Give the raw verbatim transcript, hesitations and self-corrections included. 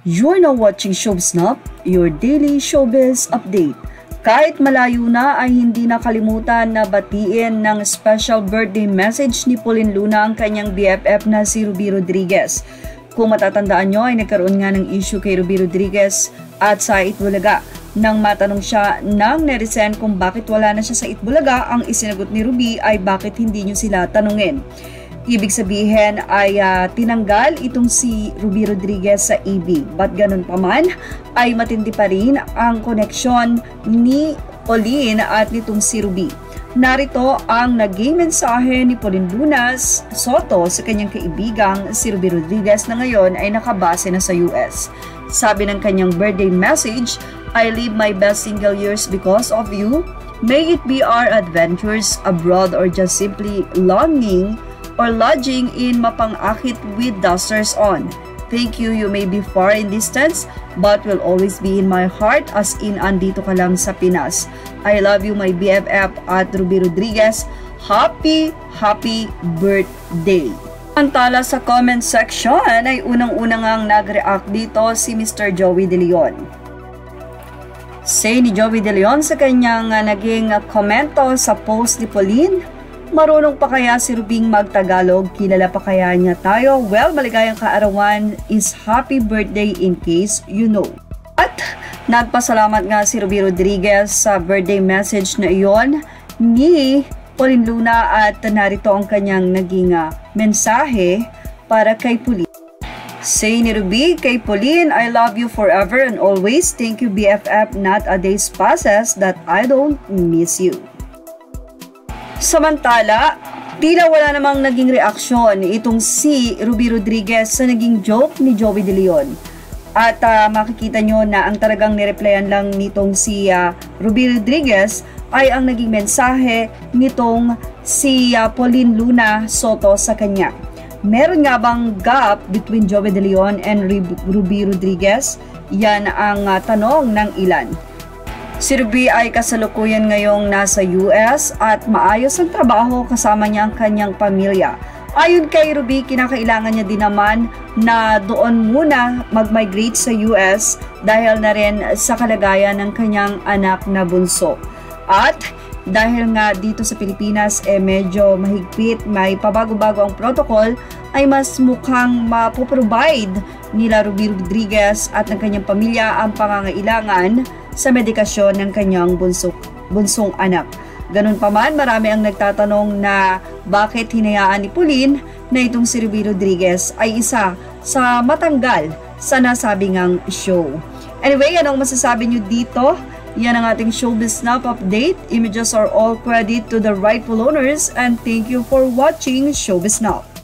You're now watching Showsnap, your daily showbiz update. Kahit malayo na ay hindi nakalimutan na batiin ng special birthday message ni Pauline Luna ang kanyang B F F na si Ruby Rodriguez. Kung matatandaan nyo ay nagkaroon nga ng issue kay Ruby Rodriguez at sa Itbulaga. Nang matanong siya ng netizen kung bakit wala na siya sa Itbulaga, ang isinagot ni Ruby ay bakit hindi nyo sila tanungin. Ibig sabihin ay uh, tinanggal itong si Ruby Rodriguez sa E B. But ganun pa man ay matindi pa rin ang koneksyon ni Pauline at nitong si Ruby. Narito ang naging mensahe ni Pauline Luna Soto sa kanyang kaibigang si Ruby Rodriguez na ngayon ay nakabase na sa U S. Sabi ng kanyang birthday message, I live my best single years because of you. May it be our adventures abroad or just simply longing or lodging in Mapangakit with dusters on. Thank you, you may be far in distance, but will always be in my heart as in andito ka lang sa Pinas. I love you, my B F F at Ruby Rodriguez. Happy, happy birthday! Antala sa comment section ay unang-unang ang nag-react dito si Mister Joey Deleon. Say ni Joey Deleon sa kanyang uh, naging uh, komento sa post ni Pauline, marunong pa kaya si Rubing mag-Tagalog? Kilala pa kaya niya tayo? Well, maligayang kaarawan is happy birthday in case you know. At nagpasalamat nga si Ruby Rodriguez sa birthday message na iyon ni Pauline Luna at narito ang kanyang naging uh, mensahe para kay Pauline. Say ni Ruby kay Pauline, I love you forever and always. Thank you B F F, not a day passes that I don't miss you. Samantala, tila wala namang naging reaksyon itong si Ruby Rodriguez sa naging joke ni Joey Deleon. At uh, makikita nyo na ang talagang nireplyan lang nitong si uh, Ruby Rodriguez ay ang naging mensahe nitong si uh, Pauline Luna Soto sa kanya. Meron nga bang gap between Joey Deleon and Ruby Rodriguez? Yan ang uh, tanong ng ilan. Si Ruby ay kasalukuyan ngayong nasa U S at maayos ang trabaho kasama niya ang kanyang pamilya. Ayon kay Ruby, kinakailangan niya din naman na doon muna mag-migrate sa U S dahil na rin sa kalagayan ng kanyang anak na bunso. At dahil nga dito sa Pilipinas eh medyo mahigpit, may pabago-bago ang protocol, ay mas mukhang mapoprovide nila Ruby Rodriguez at ng kanyang pamilya ang pangangailangan sa medikasyon ng kanyang bunso, bunsong anak. Ganun pa man, marami ang nagtatanong na bakit hinayaan ni Pauline na itong si Ruby Rodriguez ay isa sa matanggal sa nasabing ang show. Anyway, anong masasabi nyo dito? Yan ang ating Showbiz Snap update. Images are all credit to the rightful owners and thank you for watching Showbiz Snap.